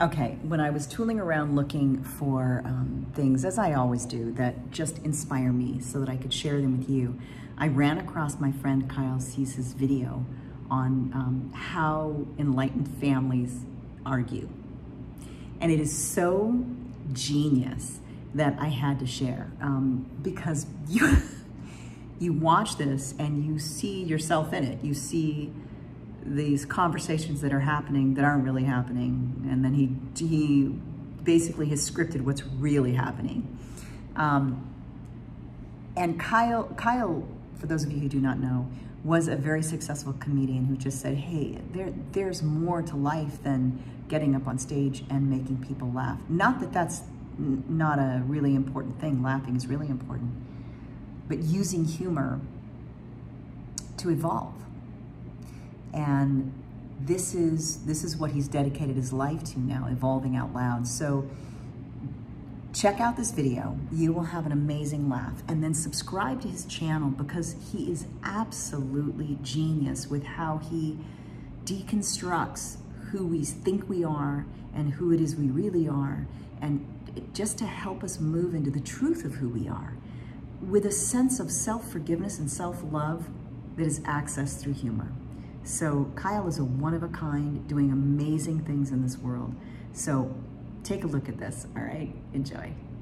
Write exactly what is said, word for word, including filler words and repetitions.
Okay, when I was tooling around looking for um, things, as I always do, that just inspire me so that I could share them with you, I ran across my friend Kyle Cease's video on um, how enlightened families argue. And it is so genius that I had to share um, because you, you watch this and you see yourself in it. You see these conversations that are happening that aren't really happening. And then he, he basically has scripted what's really happening. Um, and Kyle, Kyle, for those of you who do not know, was a very successful comedian who just said, hey, there, there's more to life than getting up on stage and making people laugh. Not that that's n not a really important thing. Laughing is really important. But using humor to evolve. And this is, this is what he's dedicated his life to now, evolving out loud. So check out this video. You will have an amazing laugh. And then subscribe to his channel because he is absolutely genius with how he deconstructs who we think we are and who it is we really are. And just to help us move into the truth of who we are with a sense of self-forgiveness and self-love that is accessed through humor. So Kyle is a one-of-a-kind, doing amazing things in this world. So take a look at this, all right? Enjoy.